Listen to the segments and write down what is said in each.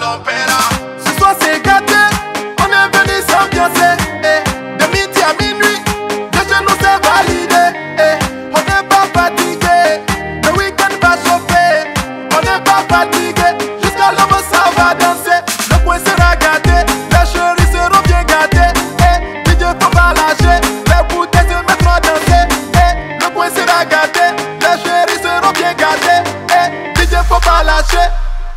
l'opéra. Ce soir c'est gâté, on est venu s'ambiancer. De midi à minuit, de genoux c'est validé. On n'est pas fatigué, le week-end va chauffer. On n'est pas fatigué, jusqu'à l'aube ça va danser. Le coin sera gâté, les chéris seront bien gâtés. DJ faut pas lâcher, les bouteilles se mettront à danser. Le coin sera gâté, les chéris seront bien gâtés. DJ faut pas lâcher.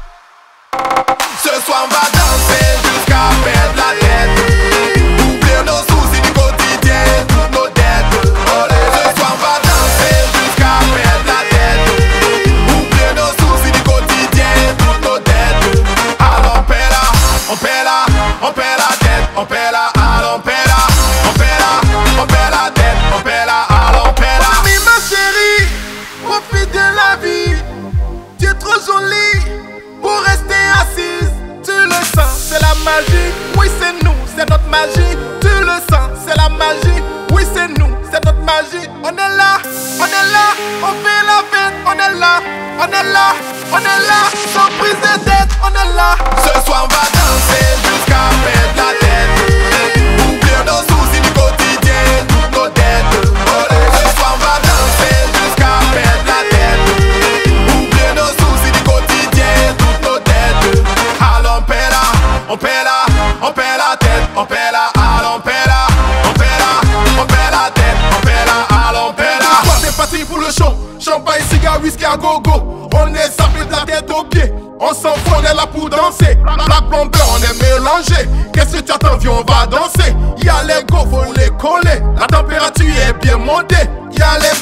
Ce soir on va danser jusqu'à perdre la tête. Oublier nos soucis du quotidien, toutes nos dettes. Olé. Ce soir on va danser jusqu'à perdre la tête. Oublier nos soucis du quotidien, toutes nos dettes. Alors on paie la, on paie la, on paie la tête, on paie la, alors on paie la, on paie la, on paie la tête, on paie la, alors on paie la. Mamie ma chérie, profite de la vie. Tu es trop jolie pour rester assise. Tu le sens, c'est la magie. Oui c'est nous, c'est notre magie. Tu le sens, c'est la magie. Oui c'est nous, c'est notre magie. On est là, on est là, on fait la fête. On est là, on est là, on est là. Sans prise de tête, on est là. Ce soir on va danser jusqu'à perdre la tête. Oublier nos soucis du quotidien, toutes nos dettes. Olé. Ce soir on va danser jusqu'à perdre la tête. Oublier nos soucis du quotidien, toutes nos dettes. Alors on paie la, on paie la, on paie la tête, on paie la, alors on paie la, on paie la, on paie la tête, on paie la, alors on paie la. Toi c'est parti pour le show. Champagne, cigare, whisky à gogo. On est sapé de la tête aux pieds. On s'en fout, on est là pour danser. Black, blanc, blanc, on est mélangé. Qu'est-ce que tu attends, viens, on va danser. Y'a les go, faut les coller. La température est bien montée. Y'a les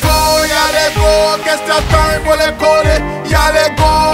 go, qu'est-ce que tu attends, il faut les coller. Y'a les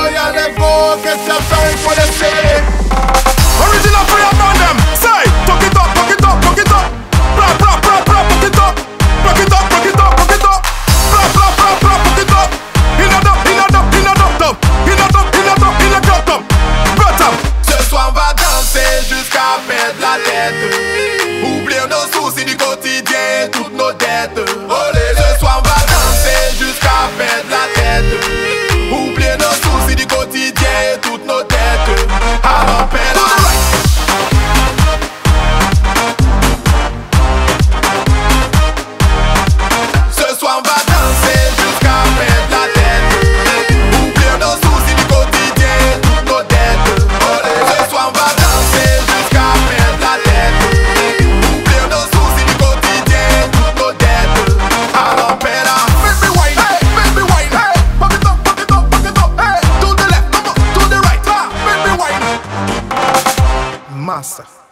go, qu'est-ce que tu attends, il faut les serrer. Original for your man them. Say, talk it up, talk it up, talk it up. Bra, bra, bra, bra, talk it up. Talk it up, talk it up, talk it up. Bra, bra, bra, bra, talk it up. In a dub, in a dub, in a dub, dub. In a dub, in a dub, in a dub, dub. Bra, dub. Ce soir on va danser jusqu'à perdre la tête. Oublier nos soucis du quotidien, toutes nos dettes. Olé. Ce soir on va danser jusqu'à perdre la tête. Oublier nos soucis du quotidien, toutes nos dettes. Alors on paie la. Ce soir on va danser jusqu'à perdre la tête. Oublier nos soucis du quotidien, toutes nos dettes. Olé. Ce soir on va danser jusqu'à perdre la tête. Oublier nos soucis du quotidien, toutes nos dettes. Alors on paie la. Baby wine, baby wine, hey. Pop it up, pop it up, pop it up, hey. To the left, come on, to the right, baby wine. Massa.